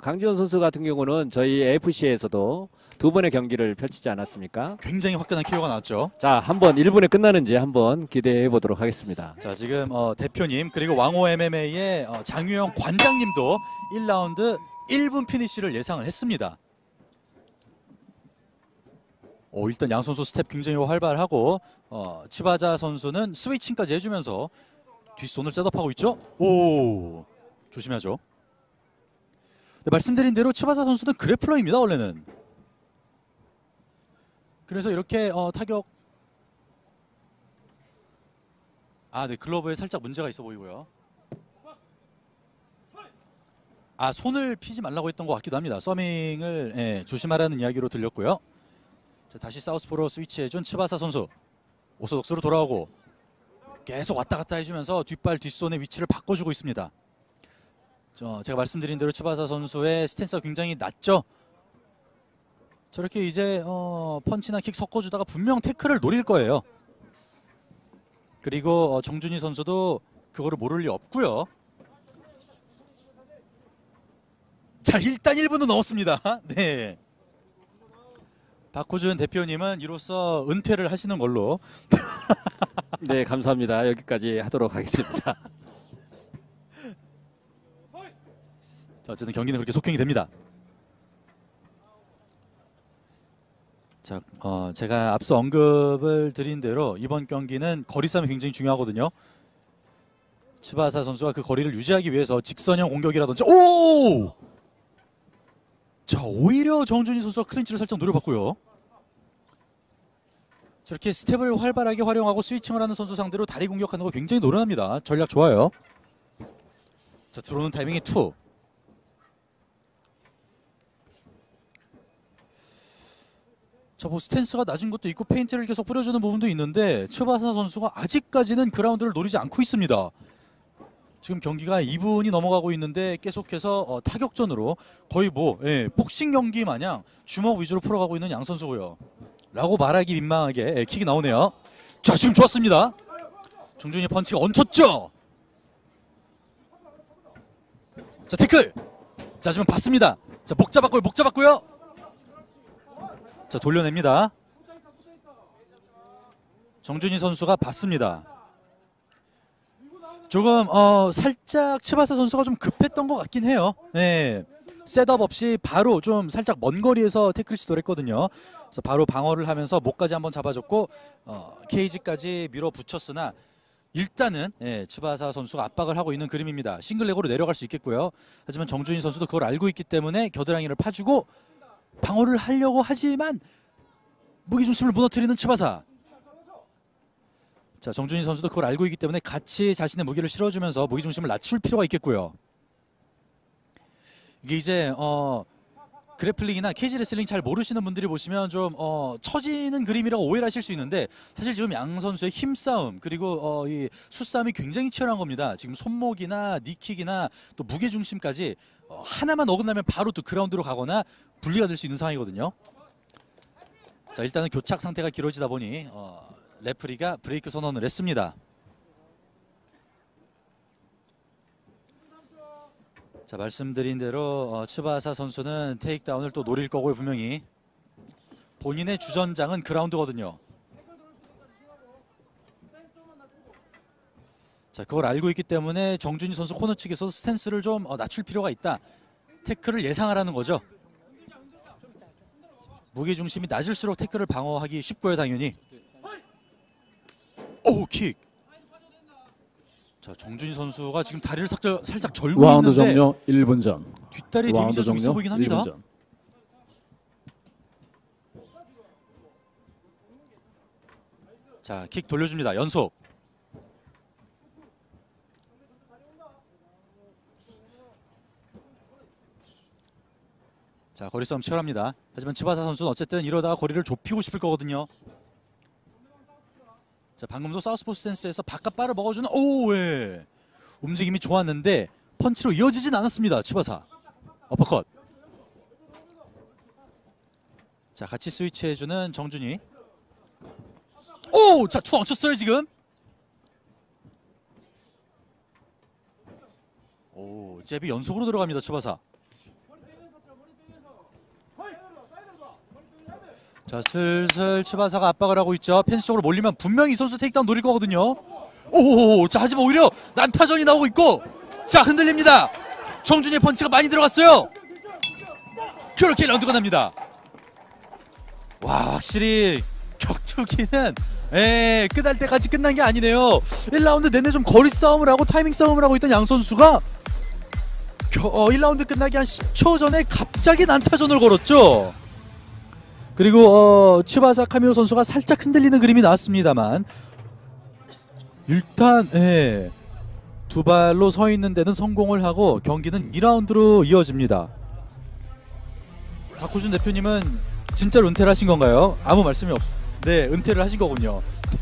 강지원 선수 같은 경우는 저희 AFC에서도 두 번의 경기를 펼치지 않았습니까? 굉장히 화끈한 KO가 나왔죠. 자, 한번 1분에 끝나는지 한번 기대해 보도록 하겠습니다. 자, 지금 대표님 그리고 왕호 MMA의 장유영 관장님도 1라운드 1분 피니시를 예상을 했습니다. 일단 양 선수 스텝 굉장히 활발하고 치바자 선수는 스위칭까지 해주면서 뒷손을 셋업하고 있죠. 오, 조심하죠. 네, 말씀드린 대로 치바자 선수는 그래플러입니다, 원래는. 그래서 이렇게 타격, 네, 글러브에 살짝 문제가 있어 보이고요. 손을 피지 말라고 했던 것 같기도 합니다. 서밍을 조심하라는 이야기로 들렸고요. 자, 다시 사우스포로 스위치해준 치바사 선수. 오소독스로 돌아오고 계속 왔다 갔다 해주면서 뒷발 뒷손의 위치를 바꿔주고 있습니다. 제가 말씀드린 대로 치바사 선수의 스탠스가 굉장히 낮죠. 저렇게 이제 펀치나 킥 섞어주다가 분명 태클을 노릴 거예요. 그리고 정준희 선수도 그거를 모를 리 없고요. 자, 일단 1분은 넘었습니다. 네. 박호준 대표님은 이로써 은퇴를 하시는 걸로. 네, 감사합니다. 여기까지 하도록 하겠습니다. 자, 어쨌든 경기는 그렇게 속행이 됩니다. 자, 제가 앞서 언급을 드린 대로 이번 경기는 거리 싸움이 굉장히 중요하거든요. 치바사 선수가 그 거리를 유지하기 위해서 직선형 공격이라든지 자, 오히려 정준희 선수가 클린치를 살짝 노려봤고요. 저렇게 스텝을 활발하게 활용하고 스위칭을 하는 선수 상대로 다리 공격하는 거 굉장히 노련합니다. 전략 좋아요. 자, 들어오는 타이밍이 2. 자, 뭐 스탠스가 낮은 것도 있고 페인트를 계속 뿌려주는 부분도 있는데 치바사 선수가 아직까지는 그라운드를 노리지 않고 있습니다. 지금 경기가 2분이 넘어가고 있는데 계속해서 타격전으로 거의 복싱 경기 마냥 주먹 위주로 풀어가고 있는 양 선수고요. 라고 말하기 민망하게 킥이 나오네요. 자, 지금 좋았습니다. 정준희 펀치가 얹혔죠. 자, 태클. 자, 지금 봤습니다. 자, 목 잡았고요. 자, 돌려냅니다. 정준희 선수가 봤습니다. 조금 살짝 치바사 선수가 좀 급했던 것 같긴 해요. 네, 셋업 없이 바로 좀 살짝 먼 거리에서 태클 시도를 했거든요. 그래서 바로 방어를 하면서 목까지 한번 잡아줬고 케이지까지 밀어붙였으나 일단은 치바사 선수가 압박을 하고 있는 그림입니다. 싱글레그로 내려갈 수 있겠고요. 하지만 정준희 선수도 그걸 알고 있기 때문에 겨드랑이를 파주고 방어를 하려고 하지만 무게중심을 무너뜨리는 치바사. 자, 정준희 선수도 그걸 알고 있기 때문에 같이 자신의 무게를 실어주면서 무게중심을 낮출 필요가 있겠고요. 이게 이제 그래플링이나 케이지 레슬링 잘 모르시는 분들이 보시면 좀 처지는 그림이라고 오해를 하실 수 있는데 사실 지금 양 선수의 힘싸움 그리고 이 수싸움이 굉장히 치열한 겁니다. 지금 손목이나 니킥이나 또 무게중심까지 하나만 어긋나면 바로 또 그라운드로 가거나 분리가 될 수 있는 상황이거든요. 자, 일단은 교착 상태가 길어지다 보니 레프리가 브레이크 선언을 했습니다. 자, 말씀드린 대로 치바사 선수는 테이크다운을 또 노릴 거고요. 분명히 본인의 주전장은 그라운드거든요. 자, 그걸 알고 있기 때문에 정준희 선수 코너 측에서 스탠스를 좀 낮출 필요가 있다. 태클을 예상하라는 거죠. 무게중심이 낮을수록 태클을 방어하기 쉽고요. 당연히. 킥. 자, 정준희 선수가 지금 다리를 살짝 절고 라운드 있는데 종료 1분 전. 뒷다리 데미지가 좀 있어 보이긴 합니다. 1분 전. 자, 킥 돌려줍니다. 연속. 자, 거리 싸움 치열합니다. 하지만 치바사 선수는 어쨌든 이러다가 거리를 좁히고 싶을 거거든요. 자, 방금도 사우스포 스탠스에서 바깥발을 먹어주는 움직임이 좋았는데 펀치로 이어지진 않았습니다. 치바사. 어퍼컷. 자, 같이 스위치해주는 정준희. 자, 투 얹혔어요 지금. 잽이 연속으로 들어갑니다. 치바사. 자, 슬슬 츠바사가 압박을 하고 있죠. 펜스 쪽으로 몰리면 분명히 이 선수 테이크다운 노릴 거거든요. 오, 자, 하지만 오히려 난타전이 나오고 있고, 자, 흔들립니다. 정준이의 펀치가 많이 들어갔어요. 그렇게 라운드가 납니다. 와, 확실히 격투기는 끝날 때까지 끝난 게 아니네요. 1라운드 내내 좀 거리 싸움을 하고 타이밍 싸움을 하고 있던 양 선수가 1라운드 끝나기 한 10초 전에 갑자기 난타전을 걸었죠. 그리고 츠바사 카미오 선수가 살짝 흔들리는 그림이 나왔습니다만, 일단 두 발로 서 있는 데는 성공을 하고 경기는 2라운드로 이어집니다. 박호준 대표님은 진짜로 은퇴를 하신 건가요? 아무 말씀이 네, 은퇴를 하신 거군요.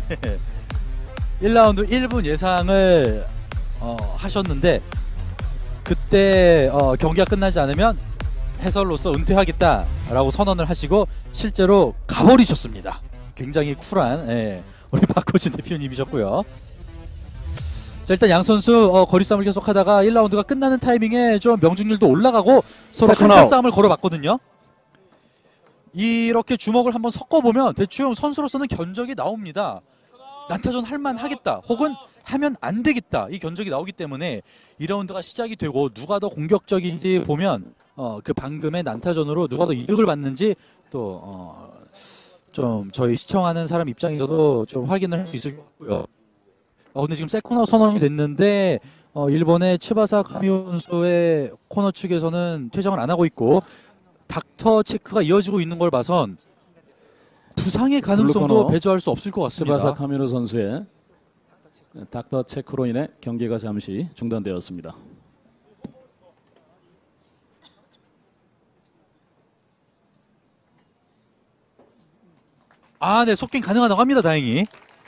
1라운드 1분 예상을 하셨는데, 그때 경기가 끝나지 않으면 해설로서 은퇴하겠다라고 선언을 하시고 실제로 가버리셨습니다. 굉장히 쿨한 우리 박호준 대표님이셨고요. 자, 일단 양 선수 거리 싸움을 계속하다가 1라운드가 끝나는 타이밍에 좀 명중률도 올라가고 서로 한타 싸움을 걸어봤거든요. 이렇게 주먹을 한번 섞어보면 대충 선수로서는 견적이 나옵니다. 난타전 할만하겠다 혹은 하면 안 되겠다, 이 견적이 나오기 때문에 2라운드가 시작이 되고 누가 더 공격적인지 보면 그 방금의 난타전으로 누가 더 이득을 받는지 또 좀 저희 시청하는 사람 입장에서도 좀 확인을 할 수 있을 것 같고요. 근데 지금 세코너 선언이 됐는데 일본의 츠바사 카미오 선수의 코너 측에서는 퇴장을 안 하고 있고 닥터 체크가 이어지고 있는 걸 봐선 부상의 가능성도 배제할 수 없을 것 같습니다. 츠바사 카미오 선수의 닥터 체크로 인해 경기가 잠시 중단되었습니다. 네, 속갱 가능하다고 합니다. 다행히.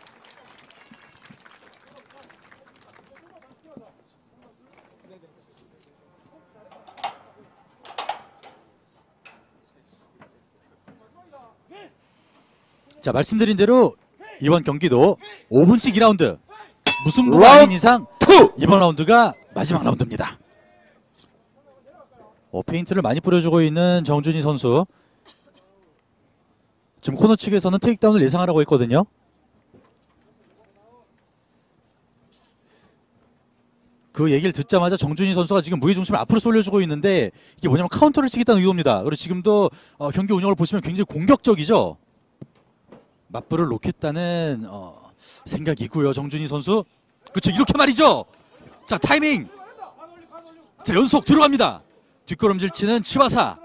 자, 말씀드린 대로 이번 경기도 5분씩 2라운드, 무승부가 아닌 이상 이번 라운드가 마지막 라운드입니다. 페인트를 많이 뿌려주고 있는 정준희 선수. 지금 코너 측에서는 테이크다운을 예상하라고 했거든요. 그 얘기를 듣자마자 정준희 선수가 지금 무게중심을 앞으로 쏠려주고 있는데, 이게 뭐냐면 카운터를 치겠다는 의도입니다. 그리고 지금도 경기 운영을 보시면 굉장히 공격적이죠. 맞불을 놓겠다는 생각이고요. 정준희 선수. 그렇죠, 이렇게 말이죠. 자, 타이밍. 자, 연속 들어갑니다. 뒷걸음질 치는 츠바사.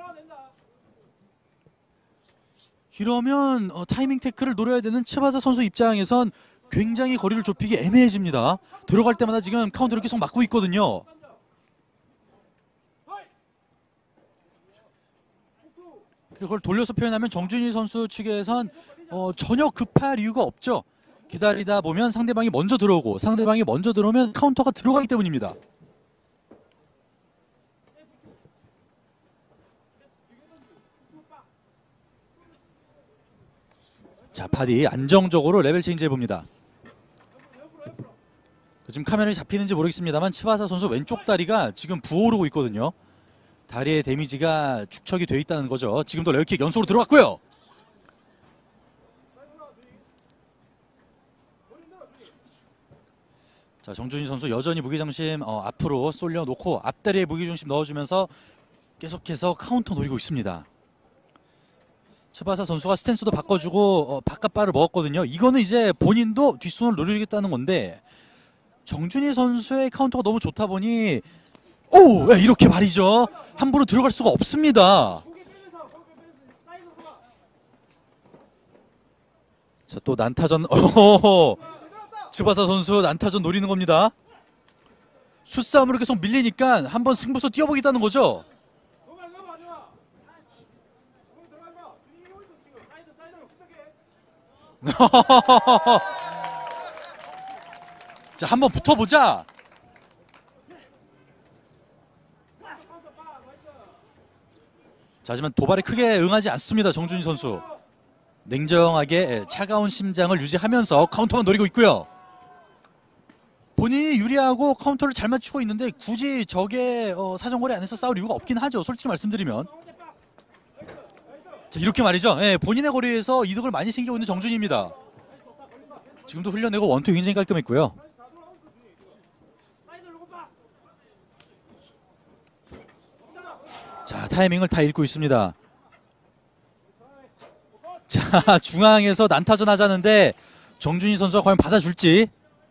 이러면 타이밍 태클을 노려야 되는 츠바사 선수 입장에선 굉장히 거리를 좁히기 애매해집니다. 들어갈 때마다 지금 카운터를 계속 막고 있거든요. 그걸 돌려서 표현하면 정준희 선수 측에선 전혀 급할 이유가 없죠. 기다리다 보면 상대방이 먼저 들어오고, 상대방이 먼저 들어오면 카운터가 들어가기 때문입니다. 자, 파디 안정적으로 레벨 체인지 해봅니다. 지금 카메라에 잡히는지 모르겠습니다만 츠바사 선수 왼쪽 다리가 지금 부어오르고 있거든요. 다리에 데미지가 축적이 되어 있다는 거죠. 지금도 레어킥 연속으로 들어갔고요. 자, 정준희 선수 여전히 무게중심 앞으로 쏠려놓고 앞다리에 무게중심 넣어주면서 계속해서 카운터 노리고 있습니다. 츠바사 선수가 스탠스도 바꿔주고 바깥발을 먹었거든요. 이거는 이제 본인도 뒷손을 노려주겠다는 건데, 정준희 선수의 카운터가 너무 좋다 보니 이렇게 말이죠. 함부로 들어갈 수가 없습니다. 자, 또 난타전. 츠바사 선수 난타전 노리는 겁니다. 수싸움으로 계속 밀리니까 한번 승부수 뛰어보겠다는 거죠. 자, 한번 붙어보자. 자, 하지만 도발에 크게 응하지 않습니다. 정준희 선수 냉정하게 차가운 심장을 유지하면서 카운터만 노리고 있고요. 본인이 유리하고 카운터를 잘 맞추고 있는데 굳이 적의 사정거리 안에서 싸울 이유가 없긴 하죠. 솔직히 말씀드리면. 자, 이렇게 말이죠. 예, 본인의 거리에서 이득을 많이 챙기고 있는 정준희입니다. 지금도 흘려내고 원투 굉장히 깔끔했고요. 자, 타이밍을 다 읽고 있습니다. 자, 중앙에서 난타전 하자는데 정준희 선수가 과연 받아줄지.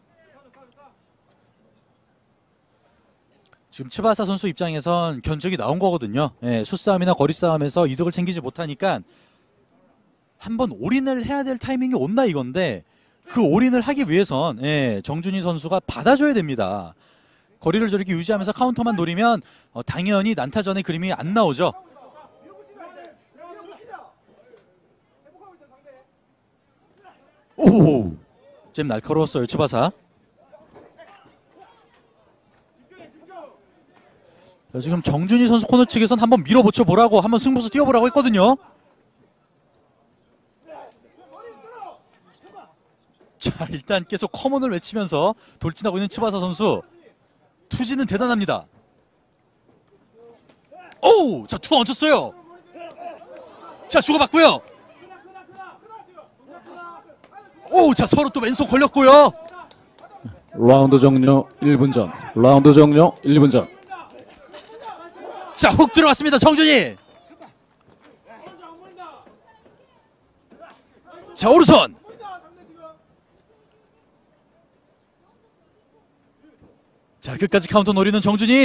지금 츠바사 선수 입장에선 견적이 나온 거거든요. 예, 숫싸움이나 거리싸움에서 이득을 챙기지 못하니까 한번 올인을 해야 될 타이밍이 온다 이건데 그 올인을 하기 위해선 정준희 선수가 받아줘야 됩니다. 거리를 저렇게 유지하면서 카운터만 노리면 당연히 난타전의 그림이 안 나오죠. 오, 잼 날카로웠어요 츠바사. 지금 정준희 선수 코너 측에선 한번 밀어붙여 보라고, 한번 승부수 뛰어보라고 했거든요. 자, 일단 계속 커먼을 외치면서 돌진하고 있는 츠바사 선수. 투지는 대단합니다. 오! 자, 투 얹혔어요. 자, 주고받고요. 오! 자, 서로 또 왼손 걸렸고요. 라운드 종료 1분 전. 라운드 종료 1분 전. 자, 훅 들어갔습니다. 정준희. 자, 오른손. 자, 끝까지 카운터 노리는 정준희.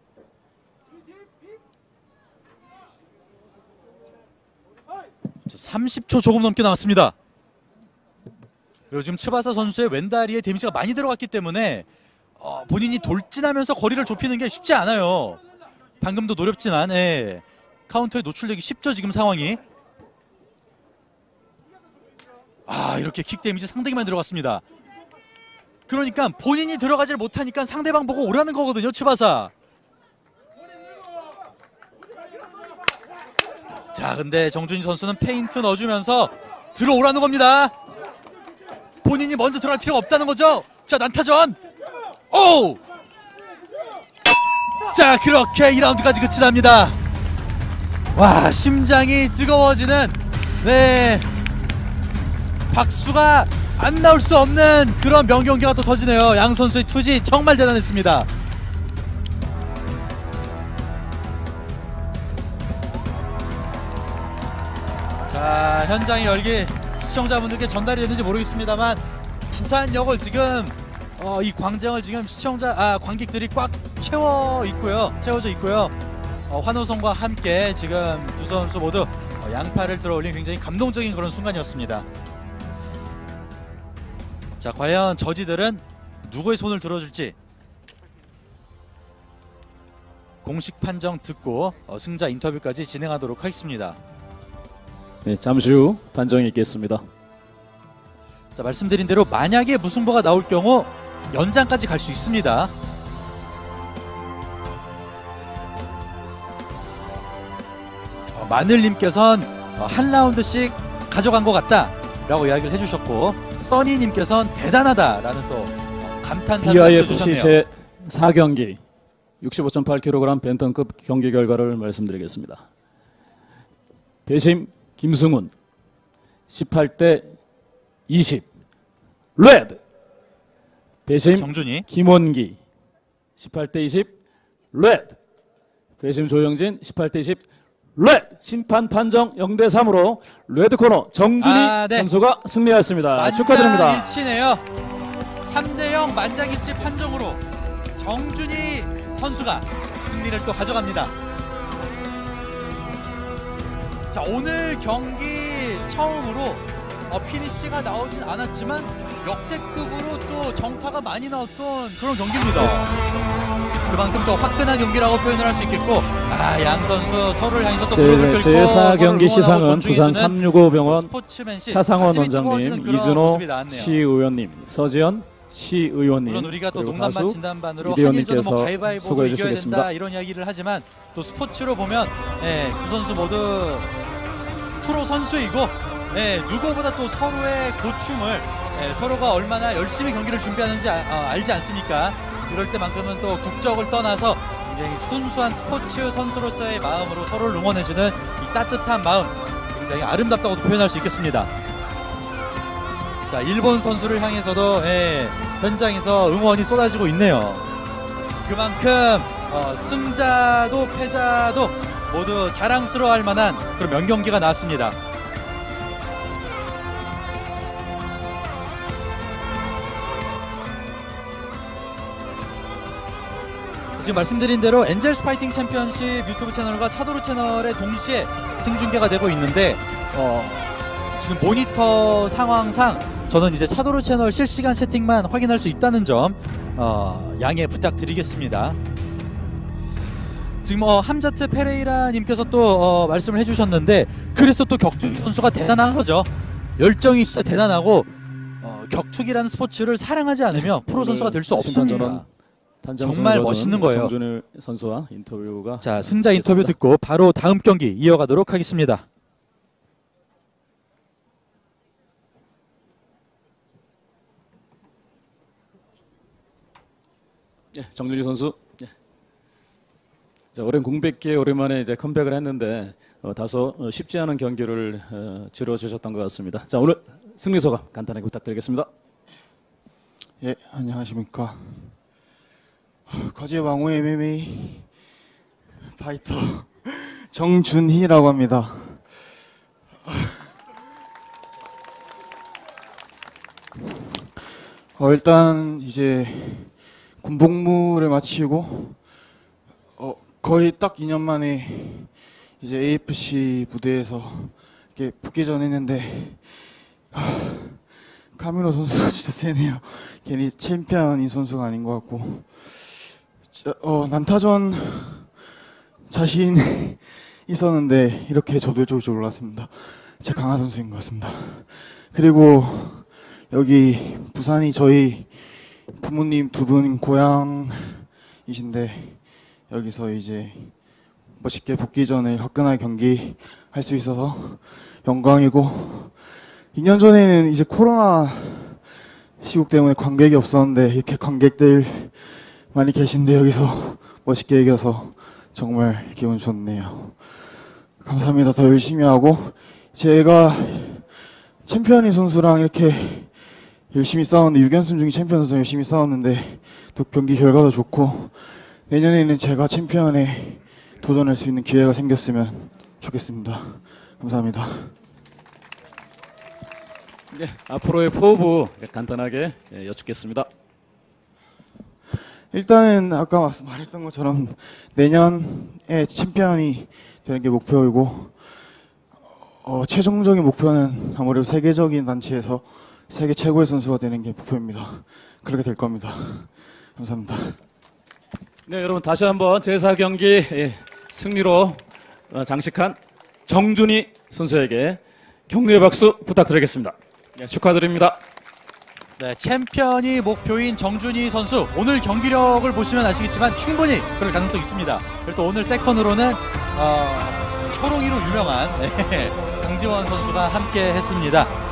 자, 30초 조금 넘게 남았습니다. 그리고 지금 츠바사 선수의 왼다리에 데미지가 많이 들어갔기 때문에 본인이 돌진하면서 거리를 좁히는 게 쉽지 않아요. 방금도 노렸지만 카운터에 노출되기 쉽죠 지금 상황이. 이렇게 킥 데미지 상당히 많이 들어갔습니다. 그러니까 본인이 들어가질 못하니까 상대방 보고 오라는 거거든요 츠바사. 자, 근데 정준희 선수는 페인트 넣어주면서 들어오라는 겁니다. 본인이 먼저 들어갈 필요가 없다는 거죠. 자, 난타전. 오! 자, 그렇게 2라운드까지 끝이 납니다. 와, 심장이 뜨거워지는 박수가 안 나올 수 없는 그런 명경기가 또 터지네요. 양 선수의 투지 정말 대단했습니다. 자, 현장의 열기 시청자분들께 전달이 됐는지 모르겠습니다만 부산역을 지금 이 광장을 지금 관객들이 꽉 채워져 있고요. 환호성과 함께 지금 두 선수 모두 양팔을 들어올린 굉장히 감동적인 그런 순간이었습니다. 자, 과연 저지들은 누구의 손을 들어줄지 공식 판정 듣고 승자 인터뷰까지 진행하도록 하겠습니다. 네, 잠시 후 판정이 있겠습니다. 자, 말씀드린 대로 만약에 무승부가 나올 경우 연장까지 갈 수 있습니다. 마늘님께서는 한 라운드씩 가져간 것 같다라고 이야기를 해주셨고, 써니님께서는 대단하다라는 또 감탄사를 BIFC 남겨주셨네요. 제4경기 65.8kg 벤턴급 경기 결과를 말씀드리겠습니다. 배심 김승훈 18대 20 레드. 배심 정준희. 김원기 18대 20 레드. 배심 조영진 18대 20 레드. 심판 판정 0대 3으로 레드 코너 정준희 선수가 승리하였습니다. 축하드립니다. 만장일치네요. 3대 0 만장일치 판정으로 정준희 선수가 승리를 또 가져갑니다. 자, 오늘 경기 처음으로 피니시가 나오진 않았지만 역대급으로 또 정타가 많이 나왔던 그런 경기입니다. 그만큼 더 화끈한 경기라고 표현을 할 수 있겠고, 양 선수 서로를 향해서 또 무릎을 꿇고 제4경기 시상은 부산 365병원 스포츠맨십, 차상원 가슴이 원장님, 뜨거워지는 그런 이준호 모습이 나왔네요. 시의원님, 서지현 시의원님, 물론 우리가 또 그리고 농담만 가수 진단반으로 이대현님께서 한일전은 뭐 가위바위보로 수고해 이겨야 주시겠습니다. 된다 이런 이야기를 하지만 또 스포츠로 보면 두 선수 모두 프로 선수이고 누구보다 또 서로의 고충을 서로가 얼마나 열심히 경기를 준비하는지 알지 않습니까? 이럴 때만큼은 또 국적을 떠나서 굉장히 순수한 스포츠 선수로서의 마음으로 서로를 응원해주는 이 따뜻한 마음, 굉장히 아름답다고도 표현할 수 있겠습니다. 자, 일본 선수를 향해서도 현장에서 응원이 쏟아지고 있네요. 그만큼 승자도 패자도 모두 자랑스러워할 만한 그런 명경기가 나왔습니다. 지금 말씀드린 대로 엔젤스 파이팅 챔피언십 유튜브 채널과 차도로 채널에 동시에 생중계가 되고 있는데 지금 모니터 상황상 저는 이제 차도로 채널 실시간 채팅만 확인할 수 있다는 점 양해 부탁드리겠습니다. 지금 함자트 페레이라 님께서 또 말씀을 해주셨는데 그래서 또 격투기 선수가 대단한 거죠. 열정이 진짜 대단하고 격투기라는 스포츠를 사랑하지 않으면 프로 선수가 될 수 없습니다. 정말 멋있는 거예요. 정준일 선수와 인터뷰가 자, 승자 인터뷰 듣고 바로 다음 경기 이어가도록 하겠습니다. 예, 정준일 선수. 예. 자, 오랜 공백기에 오랜만에 이제 컴백을 했는데 다소 쉽지 않은 경기를 치러주셨던 것 같습니다. 자, 오늘 승리 소감 간단하게 부탁드리겠습니다. 예, 안녕하십니까. 거제 왕호 MMA 파이터 정준희라고 합니다. 일단 이제 군복무를 마치고 거의 딱 2년 만에 이제 AFC 무대에서 이렇게 복귀전 했는데 카미로 선수가 진짜 세네요. 괜히 챔피언인 선수가 아닌 것 같고 난타전 자신 있었는데 이렇게 저돌적일 줄 몰랐습니다. 진짜 강한 선수인 것 같습니다. 그리고 여기 부산이 저희 부모님 두 분 고향이신데 여기서 이제 멋있게 복귀전을 화끈하게 경기 할 수 있어서 영광이고 2년 전에는 이제 코로나 시국 때문에 관객이 없었는데 이렇게 관객들 많이 계신데 여기서 멋있게 이겨서 정말 기분 좋네요. 감사합니다. 더 열심히 하고 제가 챔피언인 선수랑 이렇게 열심히 싸웠는데 6연승 중에 챔피언 선수랑 열심히 싸웠는데 또 경기 결과도 좋고 내년에는 제가 챔피언에 도전할 수 있는 기회가 생겼으면 좋겠습니다. 감사합니다. 네, 앞으로의 포부 간단하게 여쭙겠습니다. 일단은 아까 말했던 것처럼 내년에 챔피언이 되는 게 목표이고 최종적인 목표는 아무래도 세계적인 단체에서 세계 최고의 선수가 되는 게 목표입니다. 그렇게 될 겁니다. 감사합니다. 네, 여러분 다시 한번 제4경기 승리로 장식한 정준희 선수에게 격려의 박수 부탁드리겠습니다. 네, 축하드립니다. 네, 챔피언이 목표인 정준희 선수 오늘 경기력을 보시면 아시겠지만 충분히 그럴 가능성이 있습니다. 그리고 또 오늘 세컨으로는 초롱이로 유명한 강지원 선수가 함께 했습니다.